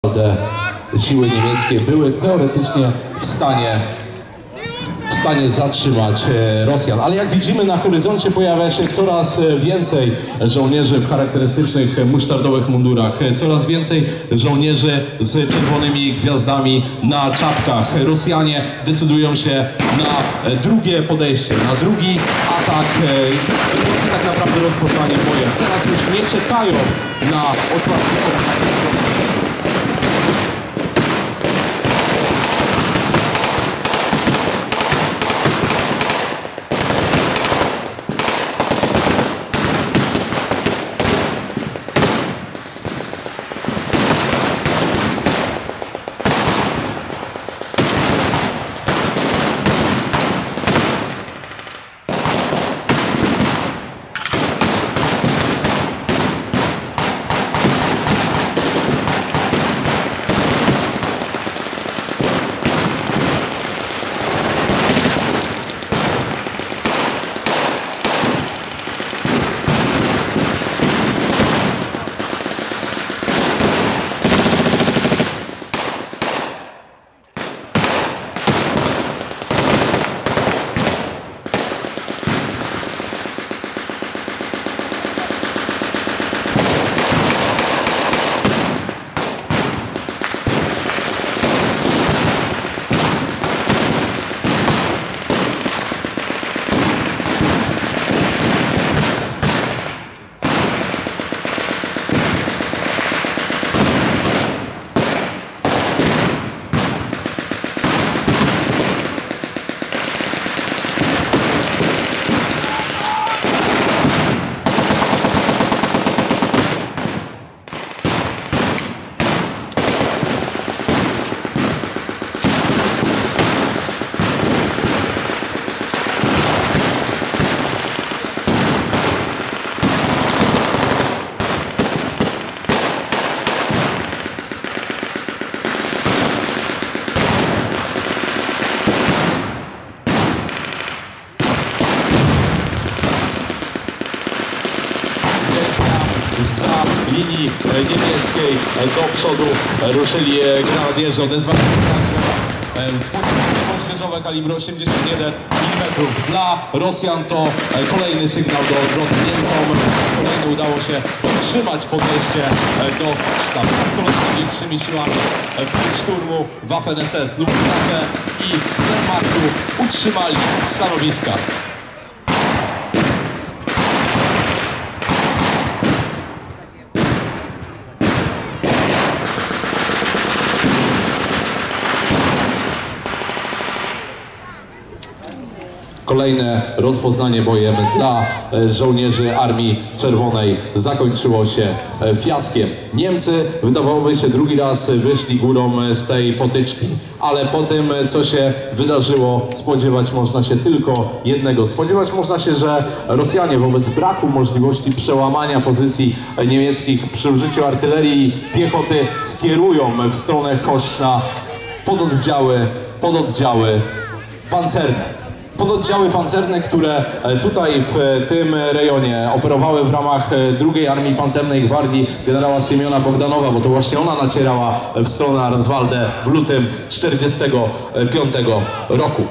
Siły niemieckie były teoretycznie w stanie zatrzymać Rosjan. Ale jak widzimy, na horyzoncie pojawia się coraz więcej żołnierzy w charakterystycznych musztardowych mundurach. Coraz więcej żołnierzy z czerwonymi gwiazdami na czapkach. Rosjanie decydują się na drugie podejście, na drugi atak. Tak naprawdę rozpoznanie bojem. Teraz już nie czekają na otwarcie ognia. Z linii niemieckiej do przodu ruszyli grenadierzy. Odezwali także pociski moździerzowe kalibru 81 mm. Dla Rosjan to kolejny sygnał do odwrotu. Niemcom kolejny udało się utrzymać podejście do sztabu. Z kolejnymi większymi siłami szturmu Waffen-SS, Luftwaffe i Wehrmachtu utrzymali stanowiska. Kolejne rozpoznanie bojem dla żołnierzy Armii Czerwonej zakończyło się fiaskiem. Niemcy, wydawałoby się, drugi raz wyszli górą z tej potyczki, ale po tym, co się wydarzyło, spodziewać można się tylko jednego. Spodziewać można się, że Rosjanie wobec braku możliwości przełamania pozycji niemieckich przy użyciu artylerii i piechoty skierują w stronę Choszcza pododdziały pancerne. Pododdziały pancerne, które tutaj w tym rejonie operowały w ramach II Armii Pancernej Gwardii generała Siemiona Bogdanowa, bo to właśnie ona nacierała w stronę Arnswalde w lutym 1945 roku.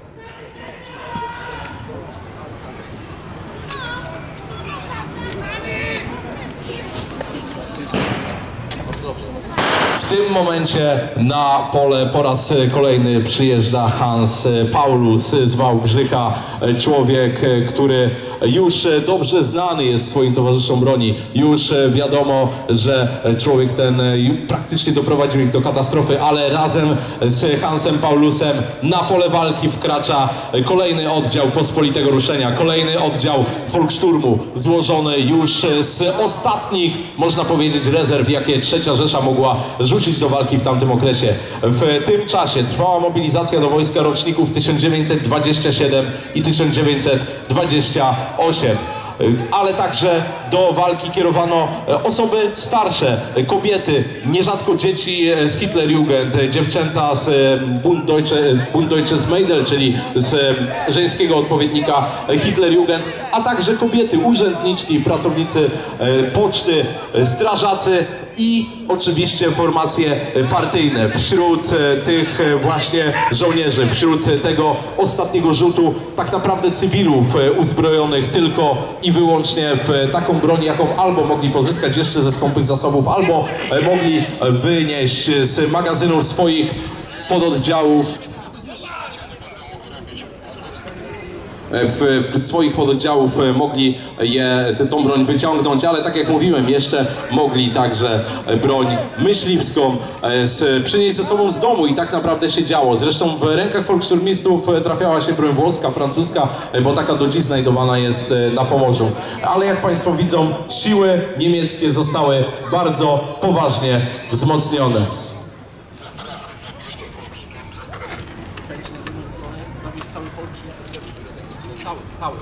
W tym momencie na pole po raz kolejny przyjeżdża Hans Paulus z Wałbrzycha. Człowiek, który już dobrze znany jest swoim towarzyszom broni. Już wiadomo, że człowiek ten praktycznie doprowadził ich do katastrofy, ale razem z Hansem Paulusem na pole walki wkracza kolejny oddział pospolitego ruszenia. Kolejny oddział Volkssturmu, złożony już z ostatnich, można powiedzieć, rezerw, jakie Trzecia Rzesza mogła rzucić do walki w tamtym okresie. W tym czasie trwała mobilizacja do wojska roczników 1927 i 1928, ale także do walki kierowano osoby starsze, kobiety, nierzadko dzieci z Hitlerjugend, dziewczęta z Bund Deutsches Mädel, czyli z żeńskiego odpowiednika Hitlerjugend, a także kobiety, urzędniczki, pracownicy poczty, strażacy i oczywiście formacje partyjne. Wśród tych właśnie żołnierzy, wśród tego ostatniego rzutu tak naprawdę cywilów uzbrojonych tylko i wyłącznie w taką broń, jaką albo mogli pozyskać jeszcze ze skąpych zasobów, albo mogli wynieść z magazynów swoich pododdziałów swoich pododdziałów mogli tą broń wyciągnąć, ale tak jak mówiłem, jeszcze mogli także broń myśliwską przynieść ze sobą z domu i tak naprawdę się działo. Zresztą w rękach folkszturmistów trafiała się broń włoska, francuska, bo taka do dziś znajdowana jest na Pomorzu. Ale jak Państwo widzą, siły niemieckie zostały bardzo poważnie wzmocnione. Cały.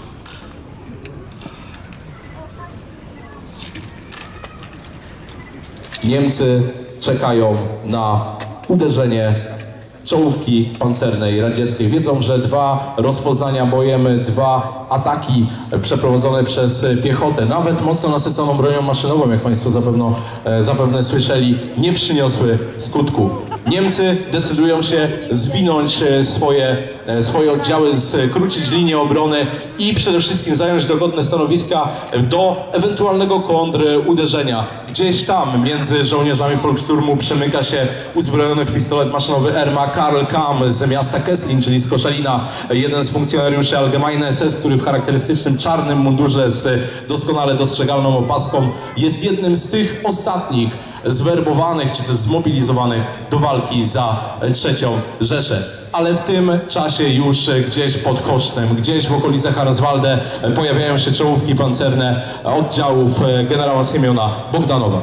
Niemcy czekają na uderzenie czołówki pancernej radzieckiej. Wiedzą, że 2 rozpoznania bojem, 2 ataki przeprowadzone przez piechotę, nawet mocno nasyconą bronią maszynową, jak Państwo zapewne słyszeli, nie przyniosły skutku. Niemcy decydują się zwinąć swoje oddziały, skrócić linię obrony i przede wszystkim zająć dogodne stanowiska do ewentualnego kontruderzenia. Gdzieś tam między żołnierzami Volkssturmu przemyka się uzbrojony w pistolet maszynowy Erma Karl Kamm z miasta Kesslin, czyli z Koszalina, jeden z funkcjonariuszy Allgemeine SS, który w charakterystycznym czarnym mundurze z doskonale dostrzegalną opaską jest jednym z tych ostatnich zwerbowanych czy też zmobilizowanych do walki za III Rzeszę. Ale w tym czasie już gdzieś pod Kosztem, gdzieś w okolicach Arnswalde pojawiają się czołówki pancerne oddziałów generała Siemiona Bogdanowa.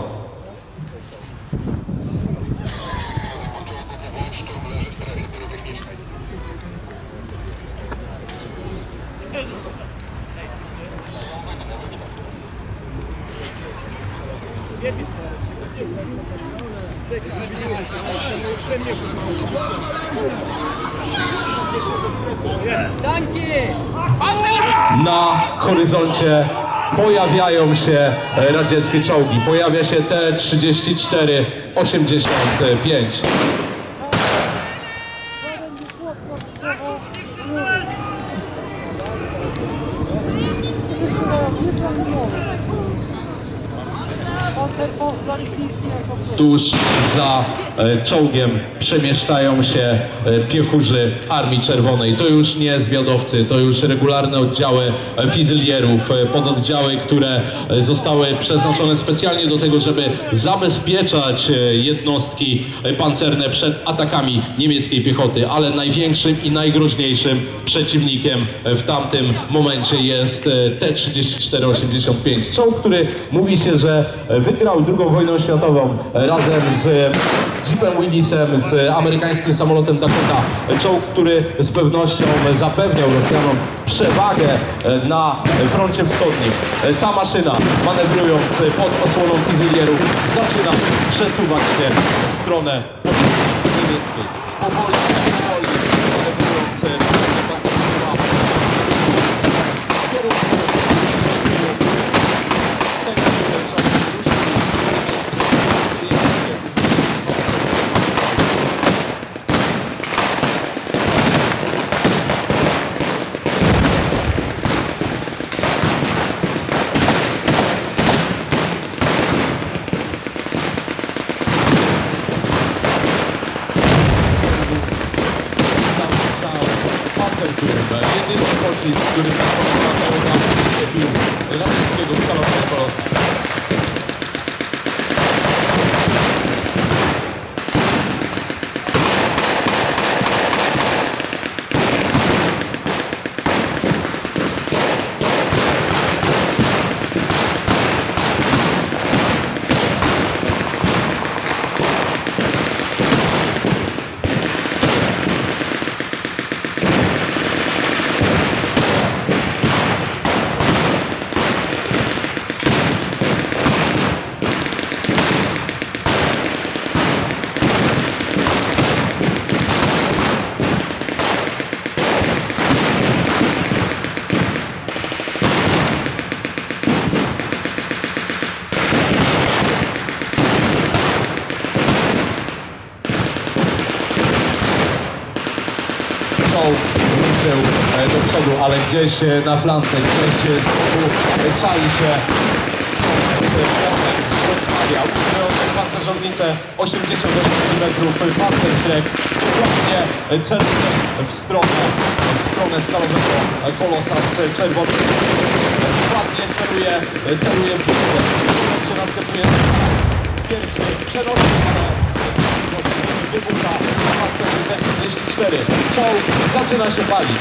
Na horyzoncie pojawiają się radzieckie czołgi. Pojawia się T-34-85. Tuż za czołgiem przemieszczają się piechurzy Armii Czerwonej. To już nie zwiadowcy, to już regularne oddziały fizylierów, pododdziały, które zostały przeznaczone specjalnie do tego, żeby zabezpieczać jednostki pancerne przed atakami niemieckiej piechoty. Ale największym i najgroźniejszym przeciwnikiem w tamtym momencie jest T-34-85. Czołg, który mówi się, że wygrał II wojnę światową razem z Jeepem Willisem, z amerykańskim samolotem Dakota. Czołg, który z pewnością zapewniał Rosjanom przewagę na froncie wschodnim. Ta maszyna, manewrując pod osłoną fizylierów, zaczyna przesuwać się w stronę niemieckiej. Powoli, manewrując jedyny pocisk, który tak pokazał nam przebił radzieckiego szkalowego losu. czołg ruszył do przodu, ale gdzieś na flance, gdzieś z boku czai się Piotrek z Wrocławia, używający pancerzownicę 88 mm, pancerz dokładnie celuje w stronę stalowego kolosa z czerwonym. Dokładnie celuje w górę. Czy następuje pierwszy przenosi, ale wybucha na pancerzu T-34. Czołg zaczyna się palić.